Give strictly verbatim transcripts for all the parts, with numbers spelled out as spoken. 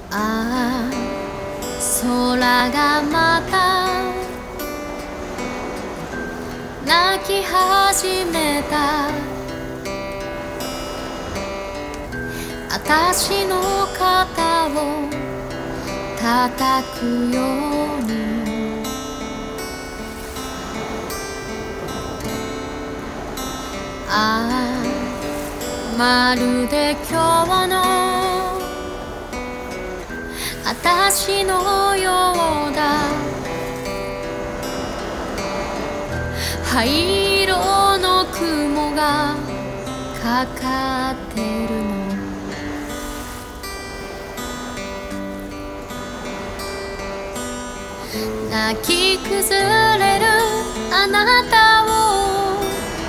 ああ空がまた泣き始めた。私の肩を叩くようにああまるで今日の私のようだ。灰色の雲がかかってるの。泣き崩れるあなたを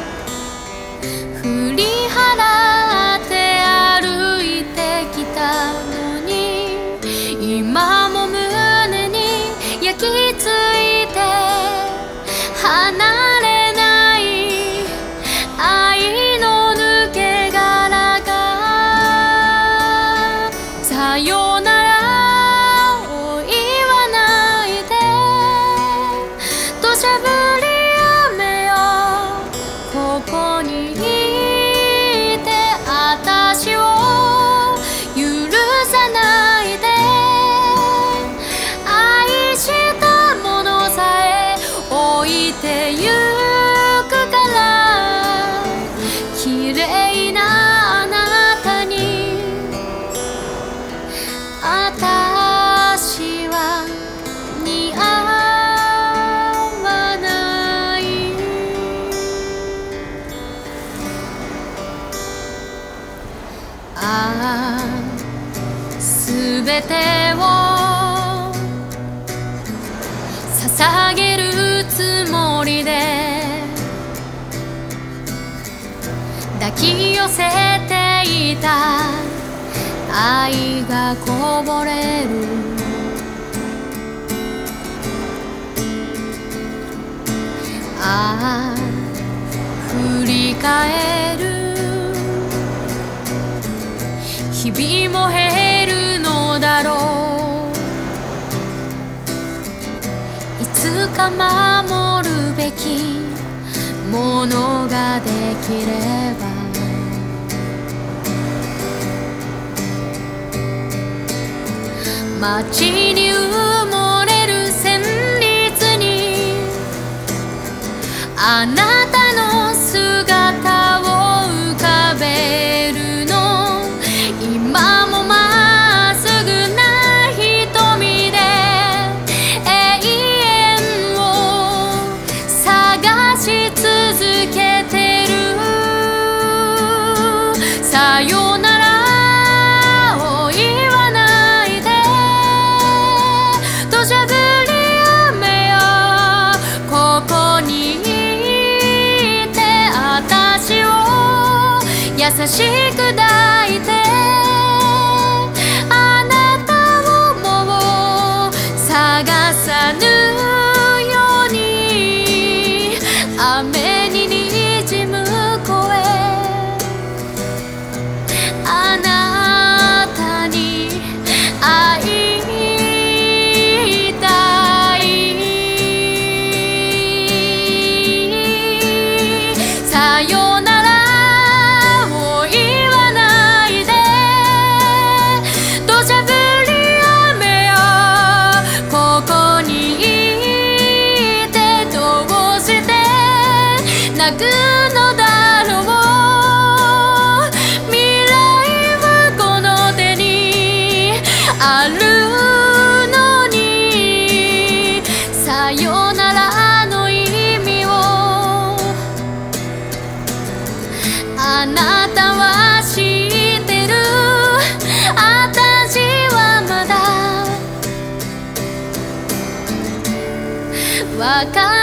振り払って歩いてきたのに、今も胸に焼き付いて離れない愛の抜け殻が。さよならを言わないで、土砂降り雨よここにいて私を許さないで。愛したものさえ置いてゆくから、綺麗なあなたに私は似合わない。ああすべてを捧げるつもりで抱き寄せていた愛がこぼれる。ああ振り返る日々も減るのだろう。いつか守るべきものができれば。街に埋もれる旋律にあなたの姿を浮かべるの。今もまっすぐな瞳で永遠を探し続けてる。さよならを言わないで、土砂降り雨よここにいて私を優しく抱いて。あなたをもう探さぬように雨ににじむ声、あなたに会いたい。さよならを言わないで、土砂降り雨よここにいてどうして泣くのだろう。未来はこの手にあるのに、さよならの意味をあなたは知ってる。私はまだわか